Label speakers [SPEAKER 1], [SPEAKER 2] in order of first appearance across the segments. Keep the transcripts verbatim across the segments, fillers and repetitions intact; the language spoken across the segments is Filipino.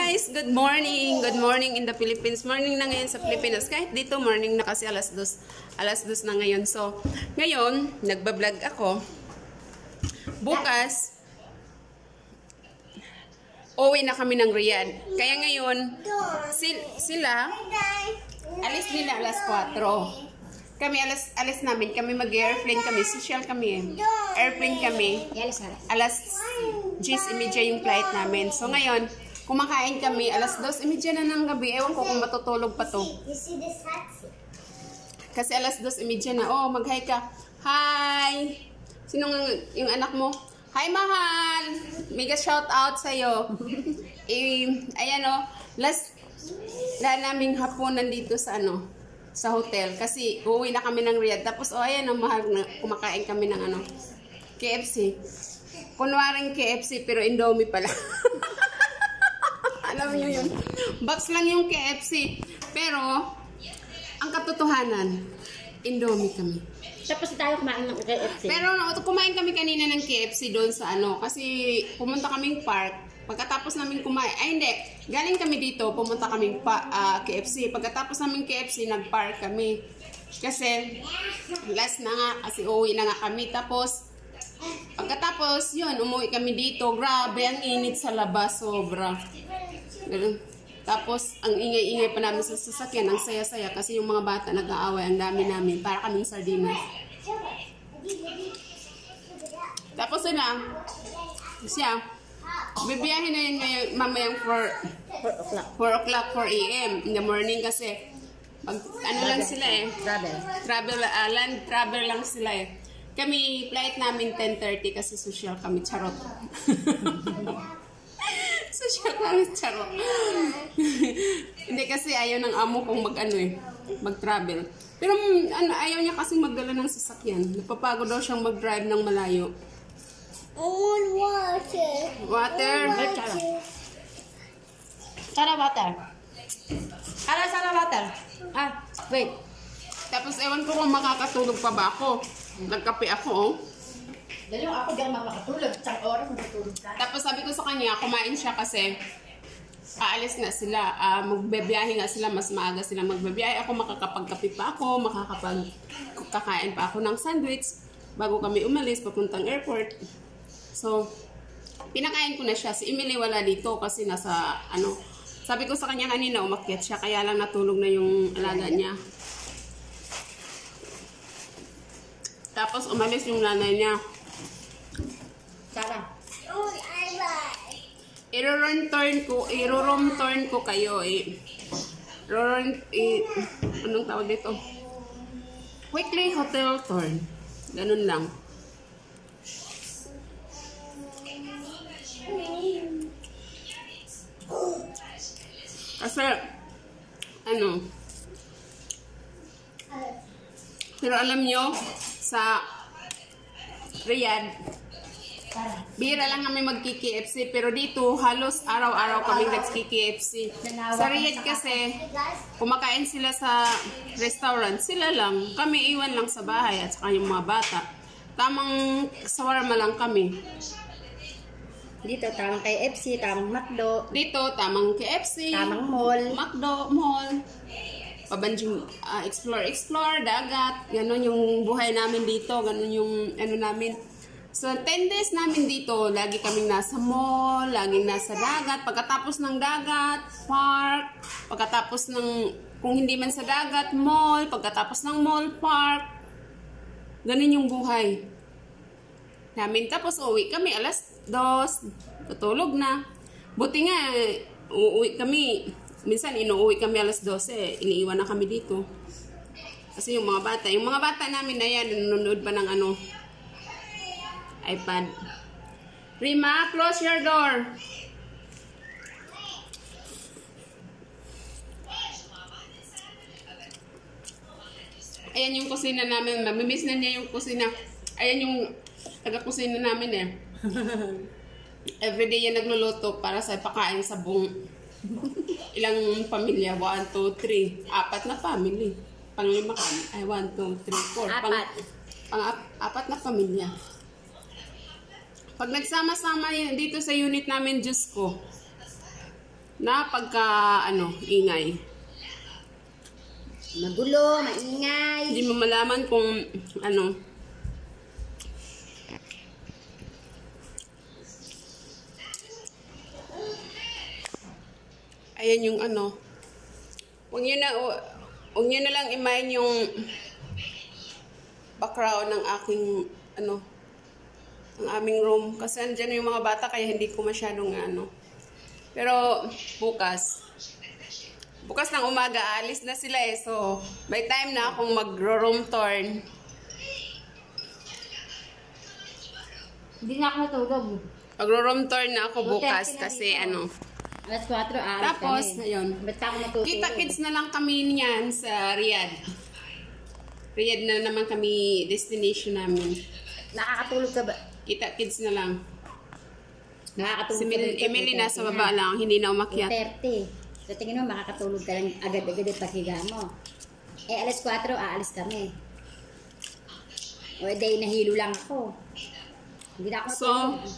[SPEAKER 1] guys! Good morning! Good morning in the Philippines. Morning na ngayon sa Pilipinas. Kahit dito, morning na kasi alas dos. Alas dos na ngayon. So, ngayon, nagbablog ako. Bukas, uwi na kami ng Riyadh. Kaya ngayon, sil sila, alis nila alas kwatro. Kami alas, alis namin. Kami mag-airplane kami. Social kami. Airplane kami. Alas diyes imedya yung flight namin. So, ngayon, kumakain kami, alas dos imedya na ng gabi. Ewan ko kung matutulog pa to. Kasi alas dos imedya na. Oh, mag-hi ka. Hi! Sino nga yung anak mo? Hi, mahal! Mega shout out sa'yo. eh, ayan o. Oh, last na naming hapunan dito sa ano, sa hotel. Kasi uuwi na kami ng Riyadh. Tapos, oh, ayan o, oh, mahal na kumakain kami ng ano, K F C. Kunwaring K F C, pero Indomie pala. Alam niyo yun. Box lang yung K F C. Pero, ang katotohanan, Indomie kami.
[SPEAKER 2] Tapos tayo kumain ng K F C.
[SPEAKER 1] Pero kumain kami kanina ng K F C doon sa ano. Kasi pumunta kaming park. Pagkatapos namin kumain, ay hindi, galing kami dito, pumunta kaming pa, uh, K F C. Pagkatapos namin K F C, nag-park kami. Kasi, last na nga, kasi uwi na nga kami. Tapos, pagkatapos, yun, umuwi kami dito. Grabe, ang init sa labas, sobra. Tapos, ang ingay-ingay pa namin sa sasakyan, ang saya-saya kasi yung mga bata nag-aaway, ang dami namin, para kaming sardinas. Tapos sila, siya, bibiyahin na yun ngayon, mamayang four o'clock, four A M in the morning kasi, mag, ano lang sila eh,
[SPEAKER 2] Travel.
[SPEAKER 1] Travel, uh, land travel lang sila eh. Kami, flight namin ten thirty kasi social kami, charot. Social kami, charot. Hindi kasi ayaw ng amo kong mag-ano eh, mag-travel. Pero ano, ayaw niya kasi magdala ng sasakyan. Napapagod daw siyang mag-drive ng malayo.
[SPEAKER 3] I want water.
[SPEAKER 1] Water?
[SPEAKER 2] Water. Sara water. Sara, Sara water. Ah, wait.
[SPEAKER 1] Tapos ewan ko kung makakatulog pa ba ako. Nagkape ako, oh.
[SPEAKER 2] Dali ako diyan makakatulog. Isang oras matutulog ka.
[SPEAKER 1] Tapos sabi ko sa kanya, kumain siya kasi aalis na sila. Uh, magbebiyahe nga sila, mas maaga sila magbebiyahe. Ako makakapagkape pa ako, makakapagkakain pa ako ng sandwich bago kami umalis papuntang airport. So, pinakain ko na siya. Si Emily wala dito kasi nasa, ano, sabi ko sa kanya kanina, umakyat siya. Kaya lang natulog na yung alaga niya. Tapos umalis yung nanay niya.
[SPEAKER 2] Sara.
[SPEAKER 1] I-room turn ko, i-room turn ko kayo eh. Room, eh, anong tawag dito? Weekly hotel turn. Ganun lang. Kasi, ano, pero alam nyo, sa Riyadh, bira lang kami magki-K F C, pero dito halos araw-araw kami nagki-K F C. Sa Riyadh kasi, kumakain sila sa restaurant, sila lang. Kami iwan lang sa bahay at saka yung mga bata. Tamang shawarma lang kami.
[SPEAKER 2] Dito, tamang K F C, tamang McDo.
[SPEAKER 1] Dito, tamang K F C,
[SPEAKER 2] tamang mall.
[SPEAKER 1] McDo, mall. Pabanjing, uh, explore, explore, dagat. Ganon yung buhay namin dito. Ganon yung ano namin. So, ten days namin dito, lagi kaming nasa mall, laging nasa dagat. Pagkatapos ng dagat, park. Pagkatapos ng, kung hindi man sa dagat, mall. Pagkatapos ng mall, park. Ganun yung buhay namin. Tapos, uwi kami alas dos. Tutulog na. Buti nga, uuwi kami. Minsan, inuuwi kami alas dose. Iniiwan na kami dito. Kasi yung mga bata, yung mga bata namin na yan, nanonood pa ng ano, iPad. Rima, close your door. Ayan yung kusina namin. Mamimiss na niya yung kusina. Ayan yung taga-kusina namin eh. Everyday yan nagluluto para sa pakain sa buong ilang pamilya. One, two, three. Apat na family. Panglima kami. Ay, one, two, three, four.
[SPEAKER 2] Apat.
[SPEAKER 1] Pang, pang ap, apat na pamilya. Pag nagsama-sama dito sa unit namin, Diyos ko, na pagka, ano, ingay.
[SPEAKER 2] Magulo, maingay.
[SPEAKER 1] Hindi mo malaman kung, ano, ayan yung ano, huwag nyo na, huwag nyo na lang imayin yung background ng aking, ano, ng aming room. Kasi andyan yung mga bata, kaya hindi ko masyadong, ano. Pero, bukas, bukas ng umaga, alis na sila eh. So, may time na akong mag-room turn.
[SPEAKER 2] Hindi na ako natulog.
[SPEAKER 1] Mag-room turn na ako bukas kasi, ano,
[SPEAKER 2] Alas kwatro, aalis
[SPEAKER 1] tapos,
[SPEAKER 2] kami.
[SPEAKER 1] ayun.
[SPEAKER 2] Ba't ako natutulog?
[SPEAKER 1] Kita kids na lang kami niyan sa Riyadh. Riyadh na naman kami destination namin.
[SPEAKER 2] Nakakatulog ka ba?
[SPEAKER 1] Kita kids na lang.
[SPEAKER 2] Nakakatulog
[SPEAKER 1] Si
[SPEAKER 2] ka ba?
[SPEAKER 1] Mil- Emily nasa baba lang, hindi na umakyat.
[SPEAKER 2] thirty. So tingin mo, makakatulog ka lang agad-agad at paghiga mo. Eh, alas kwatro, aalis kami. O, day, nahilo lang ako. Hindi na ako
[SPEAKER 1] So,
[SPEAKER 2] natulog.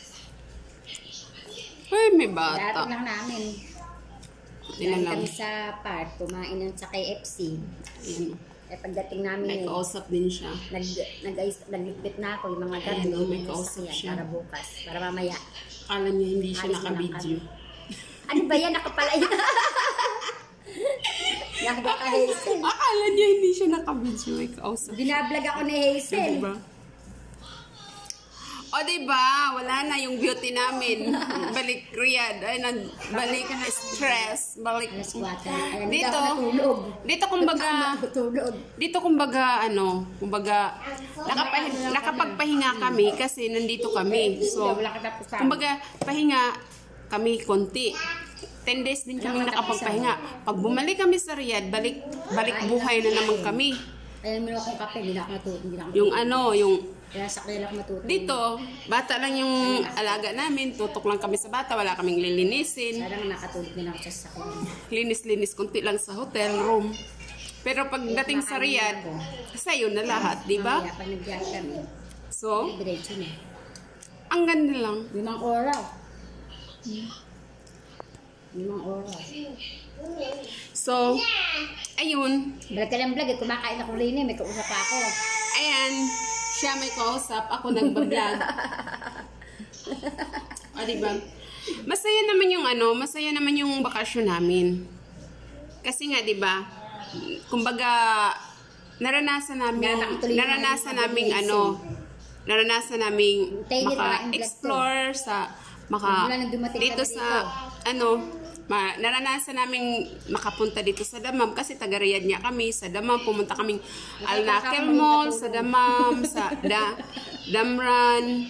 [SPEAKER 1] ay, may
[SPEAKER 2] Darating
[SPEAKER 1] bata.
[SPEAKER 2] lang namin.
[SPEAKER 1] Buti na
[SPEAKER 2] Dahil
[SPEAKER 1] lang.
[SPEAKER 2] kami sa park, kumain ng sa K F C.
[SPEAKER 1] Ayan.
[SPEAKER 2] Eh, pagdating namin
[SPEAKER 1] May
[SPEAKER 2] eh,
[SPEAKER 1] kausap din siya.
[SPEAKER 2] nag, nag, nagligpit na ako yung mga
[SPEAKER 1] Ayan,
[SPEAKER 2] gabi.
[SPEAKER 1] oh, may
[SPEAKER 2] yung
[SPEAKER 1] kausap
[SPEAKER 2] sasakyan
[SPEAKER 1] siya.
[SPEAKER 2] Para bukas, para mamaya.
[SPEAKER 1] Akala niya hindi siya
[SPEAKER 2] Alis na lang
[SPEAKER 1] naka-video.
[SPEAKER 2] Ano ba yan? Nakapala yun. Nakaka-Hazel.
[SPEAKER 1] Akala niya hindi siya naka-video. May kausap.
[SPEAKER 2] Binablog ako ni Hazel.
[SPEAKER 1] Diba? O, diba? Wala na yung beauty namin. Balik Riyadh. Ay, nagbalik stress. Balik.
[SPEAKER 2] Alas kwatro. Ayan,
[SPEAKER 1] Dito,
[SPEAKER 2] dito ako natulog.
[SPEAKER 1] dito kumbaga,
[SPEAKER 2] Natulog.
[SPEAKER 1] dito kumbaga, ano, kumbaga, nakapah- nakapagpahinga kami kasi nandito kami. So,
[SPEAKER 2] Wala ka tapos sa
[SPEAKER 1] kumbaga, pahinga kami konti. ten days din kami nakapagpahinga. Pag bumalik kami sa Riyadh, balik, balik buhay na naman kami.
[SPEAKER 2] Ayan, meron akong kape. Hindi na ako natulog. Hindi na ako
[SPEAKER 1] Yung ano, yung
[SPEAKER 2] Kaya sa kanila ako matutulog.
[SPEAKER 1] dito, bata lang yung alaga namin. Tutok lang kami sa bata. Wala kaming lilinisin.
[SPEAKER 2] Parang nakatulog din ako sa sakyan.
[SPEAKER 1] Linis-linis kunti lang sa hotel room. Pero pagdating sa Riyadh, sa'yo na lahat, di ba?
[SPEAKER 2] Mamaya, pag nag-drive kami,
[SPEAKER 1] So,
[SPEAKER 2] diretso na.
[SPEAKER 1] ang ganda lang.
[SPEAKER 2] Limang oras. Limang oras.
[SPEAKER 1] So, ayun.
[SPEAKER 2] Vlog ka lang vlog. Eh. Kumakain ako rin eh. May kausap pa ako.
[SPEAKER 1] Ayan, siya may kausap, ako nagbablog. O, diba? Masaya naman yung ano, masaya naman yung bakasyon namin. Kasi nga, diba, kumbaga, naranasan namin,
[SPEAKER 2] Nakakatuloy
[SPEAKER 1] naranasan
[SPEAKER 2] na
[SPEAKER 1] namin
[SPEAKER 2] yung
[SPEAKER 1] ano, naranasan namin
[SPEAKER 2] Tayo din,
[SPEAKER 1] maka-explore sa, maka,
[SPEAKER 2] Mula nang dumating
[SPEAKER 1] dito
[SPEAKER 2] kami
[SPEAKER 1] sa,
[SPEAKER 2] dito.
[SPEAKER 1] ano, ma, naranasan namin makapunta dito sa Damam kasi taga Riyadh niya kami. Sa Damam, pumunta kaming Al Nakhel Mall, sa Damam, sa da, Damran,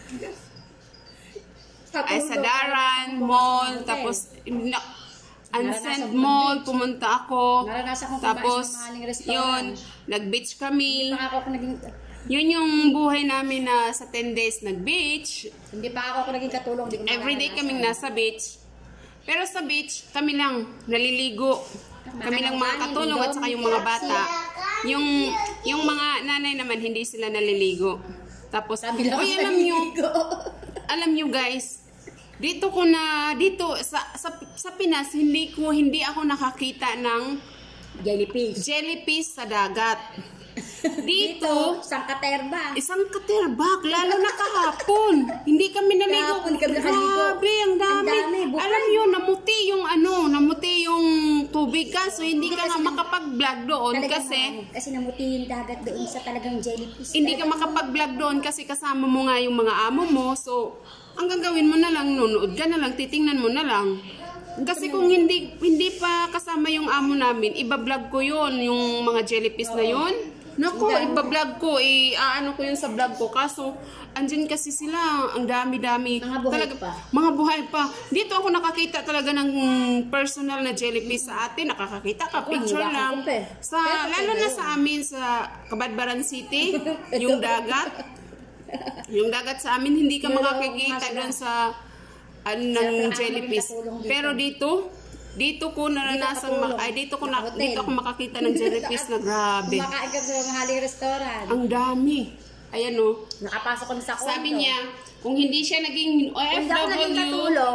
[SPEAKER 1] ay sa Daran Mall, tapos na, Ansend Mall, pumunta ako.
[SPEAKER 2] Naranasan kong
[SPEAKER 1] Tapos,
[SPEAKER 2] kumain sa mahaling restaurant.
[SPEAKER 1] yun, nag-beach kami.
[SPEAKER 2] Hindi pa ako naging,
[SPEAKER 1] Yun yung buhay namin na sa ten days nag-beach.
[SPEAKER 2] hindi pa ako naging katulong. Hindi ko
[SPEAKER 1] Everyday
[SPEAKER 2] maranasan.
[SPEAKER 1] kaming nasa beach. Pero sa beach, kami lang naliligo. Kami lang mga katulong at saka yung mga bata. Yung yung mga nanay naman, hindi sila naliligo. Tapos,
[SPEAKER 2] Sabi lang
[SPEAKER 1] oy,
[SPEAKER 2] ako
[SPEAKER 1] alam nyo,
[SPEAKER 2] naliligo.
[SPEAKER 1] alam nyo guys, dito ko na, dito, sa, sa, sa Pinas, hindi ko, hindi ako nakakita ng
[SPEAKER 2] Jellyfish.
[SPEAKER 1] jellyfish sa dagat. Dito,
[SPEAKER 2] Isang katerba.
[SPEAKER 1] isang katerbak, lalo na kahapon. Hindi kami naligo.
[SPEAKER 2] Kahapon kami nakaligo.
[SPEAKER 1] Grabe, ang dami.
[SPEAKER 2] Ang dami, bukan.
[SPEAKER 1] Alam nyo, namuti yung ano, namuti yung tubig ka. So, hindi ka nga makapag-vlog doon
[SPEAKER 2] Talagang
[SPEAKER 1] kasi
[SPEAKER 2] marami. Kasi namuti yung dagat doon sa talagang jellyfish.
[SPEAKER 1] hindi ka makapag-vlog doon kasi kasama mo nga yung mga amo mo. So, ang gagawin mo na lang, nunood ka na lang, titingnan mo na lang. Kasi kung hindi hindi pa kasama yung amo namin, iba-vlog ko yun, yung mga jellyfish na yun. Naku, iba-vlog ko, i-aano ko yun sa vlog ko. Kaso, andyan kasi sila, ang dami-dami.
[SPEAKER 2] Mga buhay
[SPEAKER 1] talaga,
[SPEAKER 2] pa.
[SPEAKER 1] Mga buhay pa. Dito ako nakakita talaga ng personal na jellyfish sa atin. Nakakakita ka,
[SPEAKER 2] Ako,
[SPEAKER 1] picture
[SPEAKER 2] hindi ako
[SPEAKER 1] lang.
[SPEAKER 2] kumpe.
[SPEAKER 1] Sa,
[SPEAKER 2] Pero
[SPEAKER 1] lalo
[SPEAKER 2] pwede
[SPEAKER 1] na
[SPEAKER 2] yun.
[SPEAKER 1] sa amin, sa Kabadbaran City, yung dagat. Yung dagat sa amin, hindi ka
[SPEAKER 2] Pero,
[SPEAKER 1] makakikita
[SPEAKER 2] masala.
[SPEAKER 1] doon sa ano, ng
[SPEAKER 2] Siyempre,
[SPEAKER 1] jellyfish.
[SPEAKER 2] ako maging katulong dito.
[SPEAKER 1] Pero dito, dito ko naranasan,
[SPEAKER 2] Dito
[SPEAKER 1] ma-
[SPEAKER 2] katulong.
[SPEAKER 1] ay dito ko na,
[SPEAKER 2] Sa hotel.
[SPEAKER 1] dito ako makakita ng jellyfish na grabe.
[SPEAKER 2] Kumakain kami sa mahaling restaurant.
[SPEAKER 1] Ang dami. Ayan o.
[SPEAKER 2] Nakapasok kami sa kwarto.
[SPEAKER 1] Sabi niya, kung hindi siya naging
[SPEAKER 2] Kung hindi ako naging
[SPEAKER 1] O F W,
[SPEAKER 2] katulong,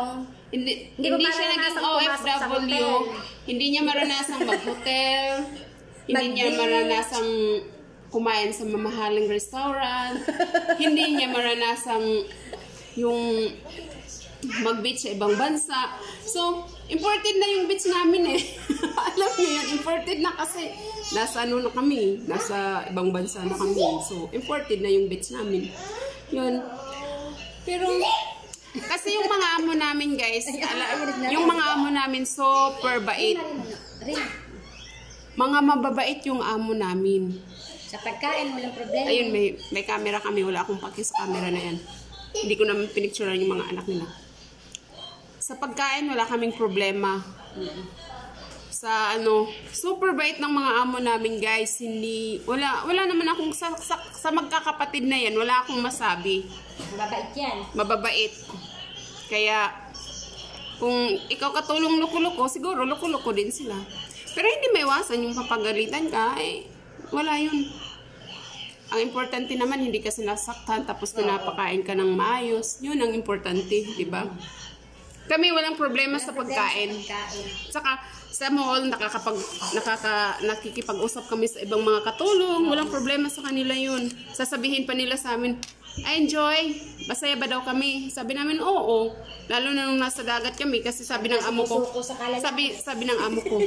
[SPEAKER 1] Hindi,
[SPEAKER 2] Hindi
[SPEAKER 1] hindi
[SPEAKER 2] mo
[SPEAKER 1] siya naging
[SPEAKER 2] maranasang pumasok sa
[SPEAKER 1] O F W.
[SPEAKER 2] hotel.
[SPEAKER 1] Hindi niya maranasang mag-hotel. Hindi niya
[SPEAKER 2] Mag-beach.
[SPEAKER 1] maranasang kumain sa mamahaling restaurant. Hindi niya maranasang yung mag-beach sa ibang bansa. So, imported na yung beach namin eh. Alam niyo yan, imported na kasi nasa ano na kami, nasa ibang bansa na kami. So, imported na yung beach namin. Yun. Pero, kasi yung mga amo namin guys, ala, yung mga amo namin super bait.
[SPEAKER 2] Rin.
[SPEAKER 1] Mga mababait yung amo namin.
[SPEAKER 2] Sa pagkain, walang problema.
[SPEAKER 1] Ayun, may, may camera kami. Wala akong paki sa camera na yan. Hindi ko naman pinicturean yung mga anak nila. Sa pagkain, wala kaming problema. Sa ano, super bait ng mga amo namin guys. Hindi, wala, wala naman akong, sa, sa, sa magkakapatid na yan, wala akong masabi.
[SPEAKER 2] Mababait yan.
[SPEAKER 1] Mababait. Kaya, kung ikaw katulong luko-luko, siguro luko-luko din sila. Pero hindi maiwasan yung papagalitan ka, eh, wala yun. Ang importante naman, hindi ka sinasaktan, tapos pinapakain ka ng maayos. Yun ang importante, di ba? Kami walang problema sa pagkain. Saka, sa mall, nakakapag, nakaka, nakikipag-usap kami sa ibang mga katulong. Walang problema sa kanila yun. Sasabihin pa nila sa amin, I enjoy, masaya ba daw kami? Sabi namin, oo. Lalo na nung nasa dagat kami, kasi sabi ng amo ko, sabi, sabi ng amo ko,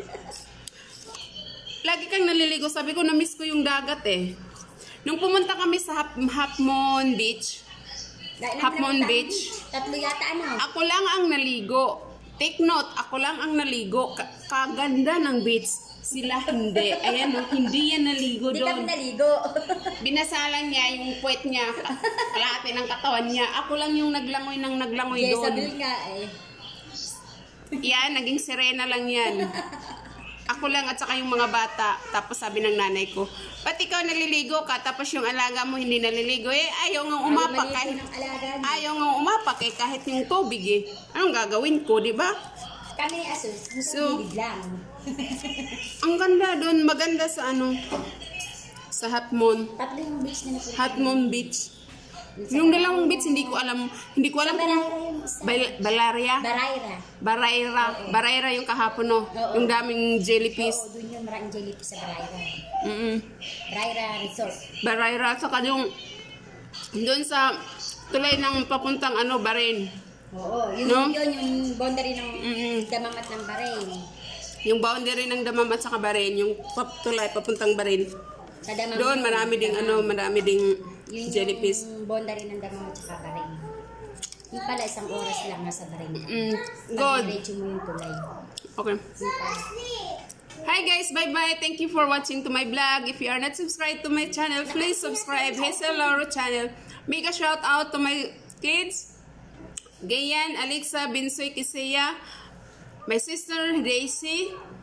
[SPEAKER 1] lagi kang naliligo. Sabi ko, na-miss ko yung dagat eh. Nung pumunta kami sa Half, Half Moon Beach, Half Moon Beach,
[SPEAKER 2] Tatlo yata ano?
[SPEAKER 1] ako lang ang naligo. Take note, ako lang ang naligo. Ka- Kaganda ng beach. Sila hindi. Ayan, oh, hindi yan naligo
[SPEAKER 2] Hindi kami
[SPEAKER 1] doon.
[SPEAKER 2] naligo.
[SPEAKER 1] Binasalan niya yung puwet niya, ka- kalahati ng katawan niya. Ako lang yung naglangoy ng naglangoy
[SPEAKER 2] Yes,
[SPEAKER 1] doon.
[SPEAKER 2] sabi nga eh.
[SPEAKER 1] Yan, naging sirena lang yan. Ako lang at saka yung mga bata. Tapos sabi ng nanay ko, ba't ikaw naliligo ka? Tapos yung alaga mo hindi naliligo. Eh, ayaw nga umapak. Kahit,
[SPEAKER 2] ng alaga niya.
[SPEAKER 1] ayaw nga umapak eh, kahit yung tubig eh. Anong gagawin ko, di ba?
[SPEAKER 2] Kami asus,
[SPEAKER 1] So,
[SPEAKER 2] gusto lang.
[SPEAKER 1] Ang ganda doon, maganda sa ano, sa Half Moon.
[SPEAKER 2] Tatlo yung beach na napunta.
[SPEAKER 1] Half Moon Beach. Yung dalawang beach, hindi ko alam, hindi ko alam kung
[SPEAKER 2] Baraira yung isa.
[SPEAKER 1] Bal- Balaria?
[SPEAKER 2] Baraira.
[SPEAKER 1] Baraira. Baraira yung kahapon, no?
[SPEAKER 2] Oo.
[SPEAKER 1] Yung daming jellyfish.
[SPEAKER 2] Oo, dun yung maraming jellyfish sa Baraira.
[SPEAKER 1] Mm-mm.
[SPEAKER 2] Baraira Resort.
[SPEAKER 1] Baraira, saka yung doon sa tulay ng papuntang ano, Bahrain.
[SPEAKER 2] Oo, yun,
[SPEAKER 1] No?
[SPEAKER 2] yun yung boundary ng
[SPEAKER 1] Mm-mm.
[SPEAKER 2] damamat ng Bahrain.
[SPEAKER 1] Yung boundary ng Damam at saka Bahrain, yung pap- tulay papuntang Bahrain.
[SPEAKER 2] Sa Damam.
[SPEAKER 1] Doon marami ding ano, marami ding
[SPEAKER 2] Yun
[SPEAKER 1] jellyfish.
[SPEAKER 2] yung boundary ng damamat at saka Bahrain. Yung pala isang oras lang nasa Bahrain.
[SPEAKER 1] Mm,
[SPEAKER 2] Pag
[SPEAKER 1] good.
[SPEAKER 2] diretso mo yung tulay.
[SPEAKER 1] Okay.
[SPEAKER 2] Yung pala.
[SPEAKER 1] Hi guys, bye-bye. Thank you for watching to my vlog. If you are not subscribed to my channel, please subscribe. Hazel Lauro channel. Make a shout out to my kids. Gayan, Alexa, Binsoy, Kisea. My sister, Daisy.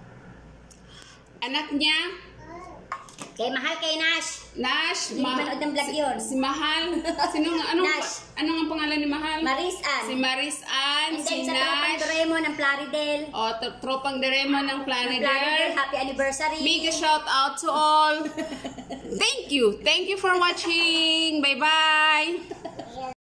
[SPEAKER 1] Anak niya,
[SPEAKER 2] Kay Mahal, kay Nash.
[SPEAKER 1] Nash.
[SPEAKER 2] Hindi
[SPEAKER 1] Ma-
[SPEAKER 2] manood ng vlog yun.
[SPEAKER 1] Si Mahal. Sino nga? Anong,
[SPEAKER 2] Nash.
[SPEAKER 1] anong ang pangalan ni Mahal?
[SPEAKER 2] Maris Ann.
[SPEAKER 1] Si Maris Ann.
[SPEAKER 2] And
[SPEAKER 1] Si
[SPEAKER 2] then sa tropang
[SPEAKER 1] Nash.
[SPEAKER 2] Doraemon ng Plaridel.
[SPEAKER 1] O, t- tropang Doraemon ng
[SPEAKER 2] Plaridel,
[SPEAKER 1] Planet.
[SPEAKER 2] happy anniversary.
[SPEAKER 1] Mega shout out to all. Thank you. Thank you for watching. Bye-bye.